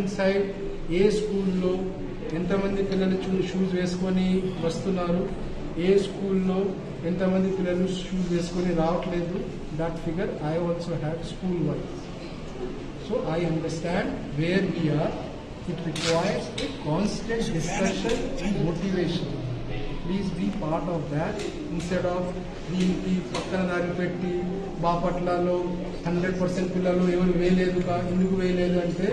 Inside ఏ స్కూల్లో ఎంతమంది పిల్లలు షూస్ వేసుకొని వస్తున్నారు, ఏ స్కూల్లో ఎంతమంది పిల్లలు షూస్ వేసుకొని రావట్లేదు. That figure I also have school wise. So I understand where we are. It requires a constant discussion and motivation. Please be part of that instead of దీనికి పక్కన దారి పెట్టి బాపట్లలో 100% పిల్లలు ఎవరు వేయలేదు ఎందుకు వేయలేదు అంటే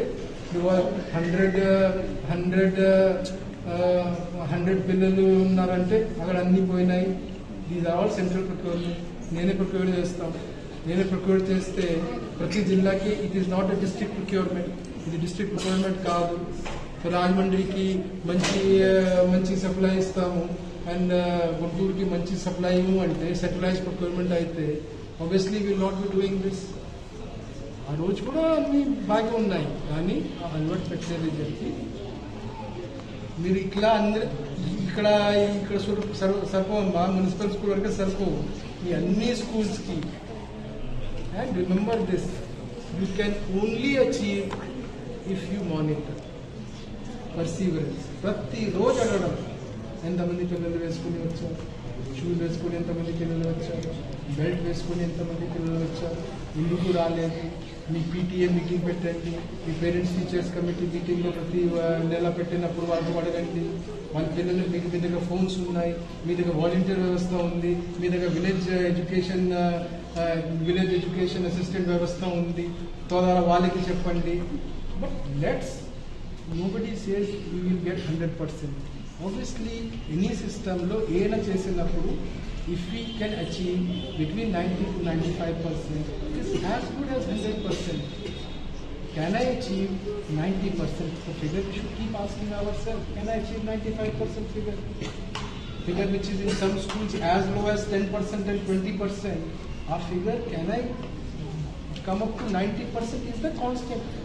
100 పిల్లలు ఉన్నారంటే అక్కడ అన్ని పోయినాయి. These are all central procurement. నేనే ప్రొక్యూర్ చేస్తాం. నేనే ప్రొక్యూర్ చేస్తే ప్రతి జిల్లాకి it is not a district procurement. ఇది డిస్ట్రిక్ట్ ప్రొక్యూర్మెంట్ కాదు. రాజమండ్రికి మంచి సప్లై ఇస్తాము అండ్ గుంటూరుకి మంచి సప్లై అంటే సెంట్రలైజ్ ప్రొక్యూర్మెంట్ అయితే obviously will not be doing this. ఆ రోజు కూడా అన్ని బాగా ఉన్నాయి, కానీ ఆ అలవాటు పెట్టే రిజల్ట్కి మీరు ఇక్కడ సరిపోమ్మా. మున్సిపల్ స్కూల్ వరకు సరిపోవు. మీ అన్ని స్కూల్స్కి and remember this, you can only achieve if you monitor. Perseverance. ప్రతిరోజు అడగడం, ఎంతమంది పిల్లలు వేసుకుని వచ్చారు, షూస్ వేసుకుని ఎంతమంది పిల్లలు వచ్చారు, బెల్ట్ వేసుకుని ఎంతమంది పిల్లలు వచ్చారు, ఎందుకు రాలేదు. మీ పీటీఏ మీటింగ్ పెట్టండి, మీ పేరెంట్స్ టీచర్స్ కమిటీ మీటింగ్లో ప్రతి నెల పెట్టినప్పుడు వాళ్ళకు అడగండి. వాళ్ళ పిల్లలు మీ దగ్గర ఫోన్స్ ఉన్నాయి, మీ దగ్గర వాలంటీర్ వ్యవస్థ ఉంది, మీ దగ్గర విలేజ్ ఎడ్యుకేషన్ అసిస్టెంట్ వ్యవస్థ ఉంది, తోదారా వాళ్ళకి చెప్పండి. But let's nobody says we will get 100%. Obviously any system lo ఏనా చేసినప్పుడు if we can achieve between 90 to 95%, it is as good as 100%. Can I achieve 90% the figure? We should keep asking ourselves, can I achieve 95% figure which is in some schools as low as 10% and 20%. Our figure, can I come up to 90% is the constant.